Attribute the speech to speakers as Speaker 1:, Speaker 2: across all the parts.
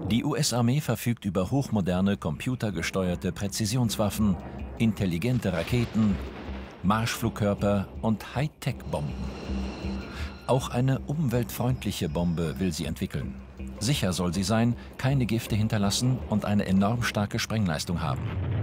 Speaker 1: Die US-Armee verfügt über hochmoderne, computergesteuerte Präzisionswaffen, intelligente Raketen, Marschflugkörper und Hightech-Bomben. Auch eine umweltfreundliche Bombe will sie entwickeln. Sicher soll sie sein, keine Gifte hinterlassen und eine enorm starke Sprengleistung haben.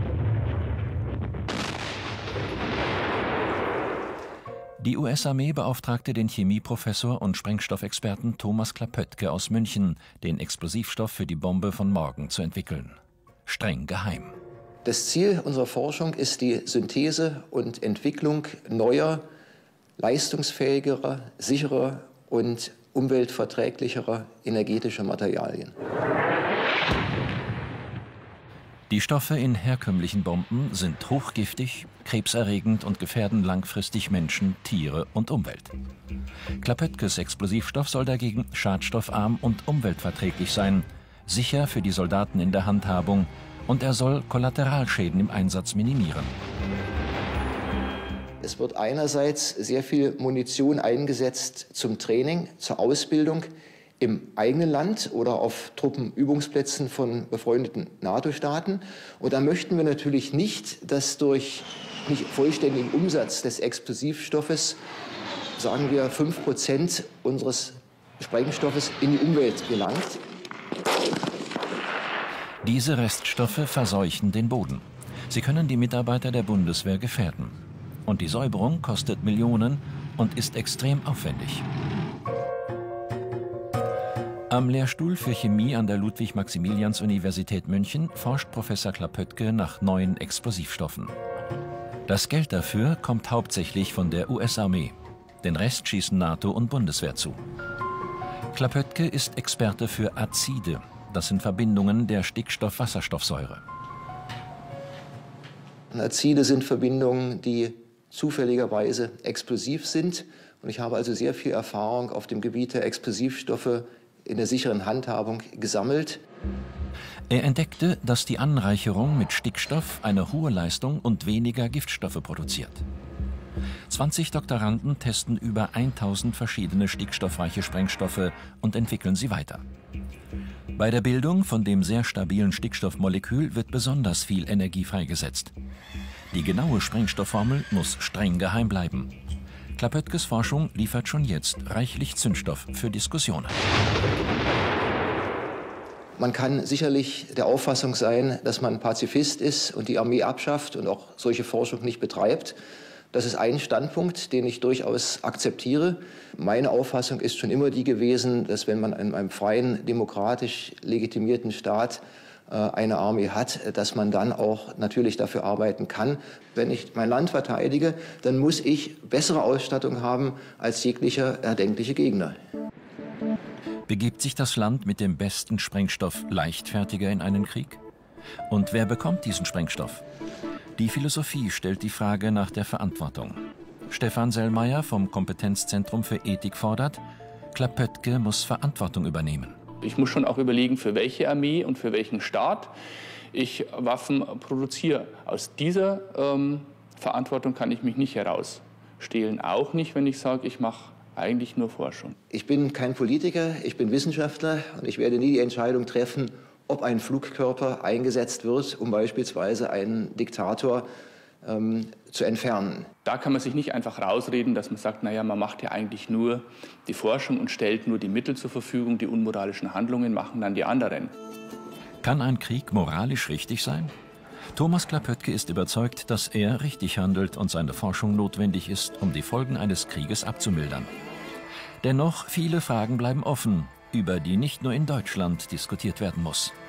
Speaker 1: Die US-Armee beauftragte den Chemieprofessor und Sprengstoffexperten Thomas Klapöttke aus München, den Explosivstoff für die Bombe von morgen zu entwickeln. Streng geheim.
Speaker 2: Das Ziel unserer Forschung ist die Synthese und Entwicklung neuer, leistungsfähigerer, sicherer und umweltverträglicherer energetischer Materialien.
Speaker 1: Die Stoffe in herkömmlichen Bomben sind hochgiftig, krebserregend und gefährden langfristig Menschen, Tiere und Umwelt. Klapötkes Explosivstoff soll dagegen schadstoffarm und umweltverträglich sein, sicher für die Soldaten in der Handhabung, und er soll Kollateralschäden im Einsatz minimieren.
Speaker 2: Es wird einerseits sehr viel Munition eingesetzt zum Training, zur Ausbildung im eigenen Land oder auf Truppenübungsplätzen von befreundeten NATO-Staaten. Und da möchten wir natürlich nicht, dass durch nicht vollständigen Umsatz des Explosivstoffes, sagen wir, 5% unseres Sprengstoffes in die Umwelt gelangt.
Speaker 1: Diese Reststoffe verseuchen den Boden. Sie können die Mitarbeiter der Bundeswehr gefährden. Und die Säuberung kostet Millionen und ist extrem aufwendig. Am Lehrstuhl für Chemie an der Ludwig-Maximilians-Universität München forscht Professor Klapöttke nach neuen Explosivstoffen. Das Geld dafür kommt hauptsächlich von der US-Armee. Den Rest schießen NATO und Bundeswehr zu. Klapöttke ist Experte für Azide. Das sind Verbindungen der Stickstoff-Wasserstoffsäure.
Speaker 2: Azide sind Verbindungen, die zufälligerweise explosiv sind. Und ich habe also sehr viel Erfahrung auf dem Gebiet der Explosivstoffe in der sicheren Handhabung gesammelt.
Speaker 1: Er entdeckte, dass die Anreicherung mit Stickstoff eine hohe Leistung und weniger Giftstoffe produziert. 20 Doktoranden testen über 1000 verschiedene stickstoffreiche Sprengstoffe und entwickeln sie weiter. Bei der Bildung von dem sehr stabilen Stickstoffmolekül wird besonders viel Energie freigesetzt. Die genaue Sprengstoffformel muss streng geheim bleiben. Klapötkes Forschung liefert schon jetzt reichlich Zündstoff für Diskussionen.
Speaker 2: Man kann sicherlich der Auffassung sein, dass man Pazifist ist und die Armee abschafft und auch solche Forschung nicht betreibt. Das ist ein Standpunkt, den ich durchaus akzeptiere. Meine Auffassung ist schon immer die gewesen, dass wenn man in einem freien, demokratisch legitimierten Staat eine Armee hat, dass man dann auch natürlich dafür arbeiten kann. Wenn ich mein Land verteidige, dann muss ich bessere Ausstattung haben als jeglicher erdenkliche Gegner.
Speaker 1: Begibt sich das Land mit dem besten Sprengstoff leichtfertiger in einen Krieg? Und wer bekommt diesen Sprengstoff? Die Philosophie stellt die Frage nach der Verantwortung. Stefan Sellmeier vom Kompetenzzentrum für Ethik fordert, Klapöttke muss Verantwortung übernehmen.
Speaker 3: Ich muss schon auch überlegen, für welche Armee und für welchen Staat ich Waffen produziere. Aus dieser Verantwortung kann ich mich nicht herausstehlen. Auch nicht, wenn ich sage, ich mache eigentlich nur Forschung.
Speaker 2: Ich bin kein Politiker, ich bin Wissenschaftler und ich werde nie die Entscheidung treffen, ob ein Flugkörper eingesetzt wird, um beispielsweise einen Diktator zu entfernen.
Speaker 3: Da kann man sich nicht einfach rausreden, dass man sagt, naja, man macht ja eigentlich nur die Forschung und stellt nur die Mittel zur Verfügung, die unmoralischen Handlungen machen dann die anderen.
Speaker 1: Kann ein Krieg moralisch richtig sein? Thomas Klapöttke ist überzeugt, dass er richtig handelt und seine Forschung notwendig ist, um die Folgen eines Krieges abzumildern. Dennoch, viele Fragen bleiben offen, über die nicht nur in Deutschland diskutiert werden muss.